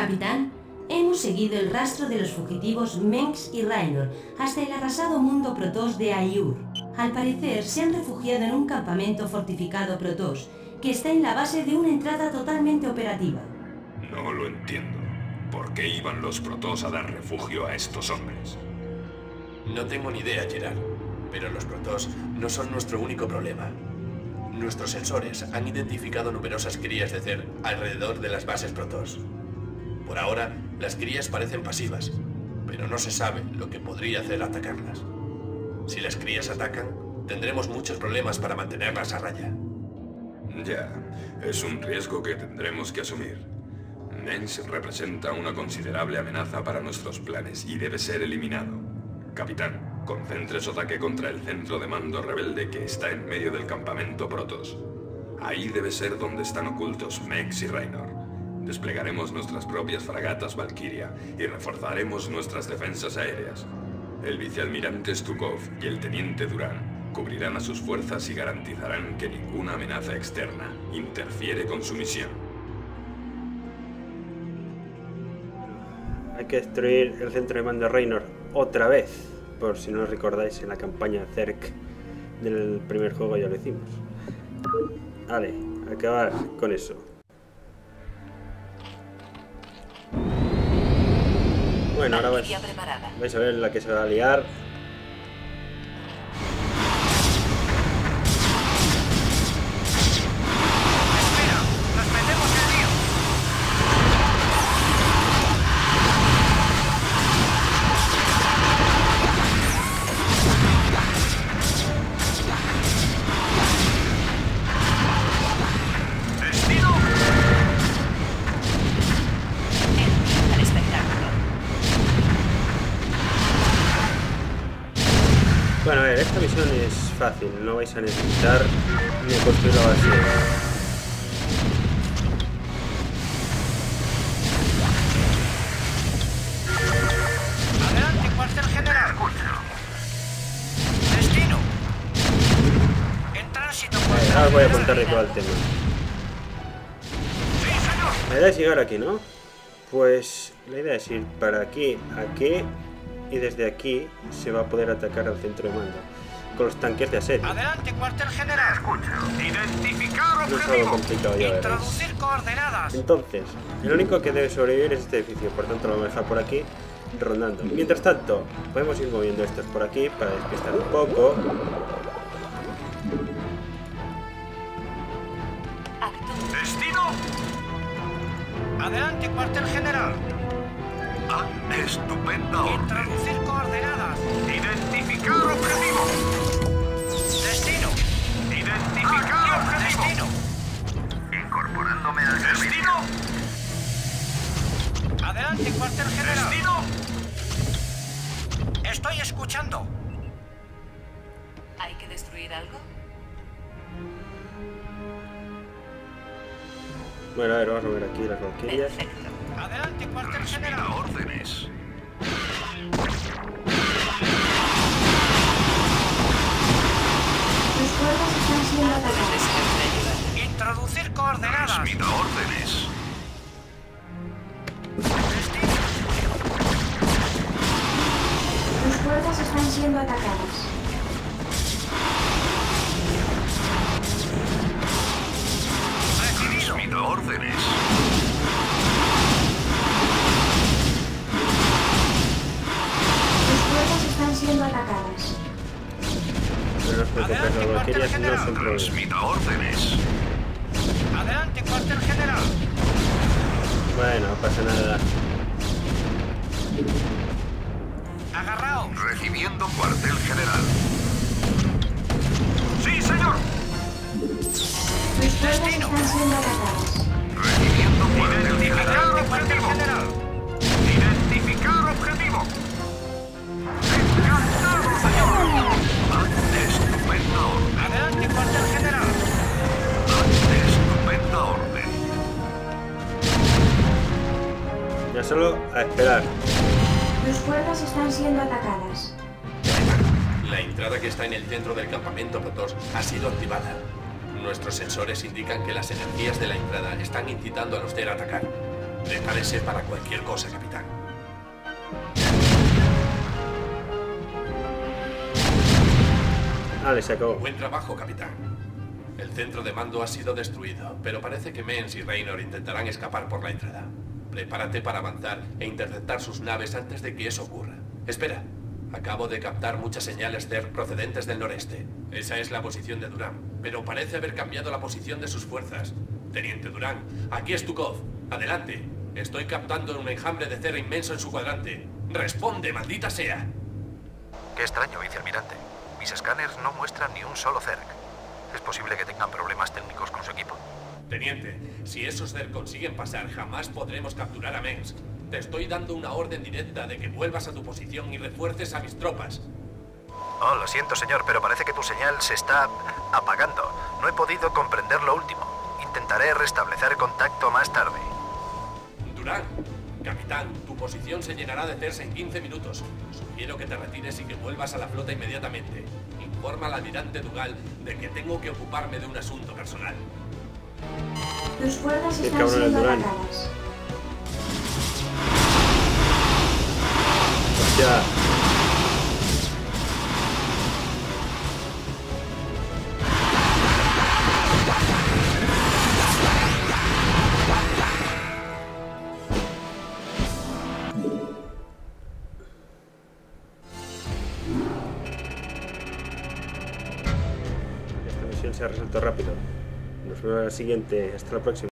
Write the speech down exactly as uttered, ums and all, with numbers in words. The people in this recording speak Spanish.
Capitán, hemos seguido el rastro de los fugitivos Mengs y Raynor hasta el arrasado mundo Protoss de Aiur. Al parecer, se han refugiado en un campamento fortificado Protoss, que está en la base de una entrada totalmente operativa. No lo entiendo. ¿Por qué iban los Protoss a dar refugio a estos hombres? No tengo ni idea, Gerard. Pero los Protoss no son nuestro único problema. Nuestros sensores han identificado numerosas crías de Zerg alrededor de las bases Protoss. Por ahora, las crías parecen pasivas, pero no se sabe lo que podría hacer atacarlas. Si las crías atacan, tendremos muchos problemas para mantenerlas a raya. Ya, es un riesgo que tendremos que asumir. Mengs representa una considerable amenaza para nuestros planes y debe ser eliminado. Capitán, concentre su ataque contra el centro de mando rebelde que está en medio del campamento Protoss. Ahí debe ser donde están ocultos Mengs y Raynor. Desplegaremos nuestras propias fragatas Valkyria y reforzaremos nuestras defensas aéreas. El vicealmirante Stukov y el teniente Durán cubrirán a sus fuerzas y garantizarán que ninguna amenaza externa interfiere con su misión. Hay que destruir el centro de mando de Raynor otra vez, por si no os recordáis, en la campaña Zerg del primer juego ya lo hicimos. Vale, acabar con eso. Bueno, ahora vais, vais a ver la que se va a liar. Bueno, a ver, esta misión es fácil, no vais a necesitar ni construir la base. Adelante, cuartel general. Destino. En tránsito. Vale, ahora os voy a contar de todo el tema. Sí, señor. La idea es llegar aquí, ¿no? Pues la idea es ir para aquí, aquí, y desde aquí se va a poder atacar al centro de mando con los tanques de asedio. Adelante, cuartel general. Escucho. Identificar No es algo complicado, ya veréis. Introducir coordenadas. Entonces, el único que debe sobrevivir es este edificio, por tanto lo vamos a dejar por aquí rondando. Mientras tanto, podemos ir moviendo estos por aquí para despistar un poco. Destino. Adelante, cuartel general. ¡Ah, estupenda orden! Introducir coordenadas. Identificar objetivo. Destino. Identificar objetivo. Destino. Incorporándome al Destino. Adelante, cuartel general. Destino. Estoy escuchando. ¿Hay que destruir algo? Bueno, a ver, vamos a ver aquí las valquirias. Adelante, cuartel general. órdenes. Los cuervos están siendo atacados. Introducir coordenadas. Transmita órdenes. Destino. Los cuervos están siendo atacados. Recibido. Transmita órdenes. Los cuervos están siendo atacados. No os preocupéis, las valquirias no son problemas. Transmita órdenes. Adelante, cuartel general. Bueno, no pasa nada. Agarraos. Recibiendo cuartel general. Sí, señor. Los cuervos están siendo atacados. Recibiendo cuartel Identificar general. objetivo. General. Identificar objetivo. Encantado, señor. Estupenda orden. Adelante, cuartel general. Estupenda orden. Ya solo a esperar. Los cuervos están siendo atacadas. La entrada que está en el centro del campamento Protoss ha sido activada. Nuestros sensores indican que las energías de la entrada están incitando a los Zerg a atacar. Prepárese para cualquier cosa, capitán. Vale, se acabó. Buen trabajo, capitán. El centro de mando ha sido destruido, pero parece que Mens y Raynor intentarán escapar por la entrada. Prepárate para avanzar e interceptar sus naves antes de que eso ocurra. Espera, acabo de captar muchas señales Zerg procedentes del noreste. Esa es la posición de Durán, pero parece haber cambiado la posición de sus fuerzas. Teniente Durán, aquí es Tukov. Adelante. Estoy captando un enjambre de Zerg inmenso en su cuadrante. ¡Responde, maldita sea! Qué extraño, vicealmirante. Mis escáneres no muestran ni un solo Zerg. ¿Es posible que tengan problemas técnicos con su equipo? Teniente, si esos Zerg consiguen pasar, jamás podremos capturar a Mens. Te estoy dando una orden directa de que vuelvas a tu posición y refuerces a mis tropas. Oh, lo siento, señor, pero parece que tu señal se está apagando. No he podido comprender lo último. Intentaré restablecer contacto más tarde. Durán, capitán, tu posición se llenará de Zergs en quince minutos. Sugiero que te retires y que vuelvas a la flota inmediatamente. Informa al almirante Dugal de que tengo que ocuparme de un asunto personal. Tus fuerzas Qué están cabrón el siendo Durán. atacadas. Ya. Esta misión se ha resuelto rápido. Nos vemos en la siguiente. Hasta la próxima.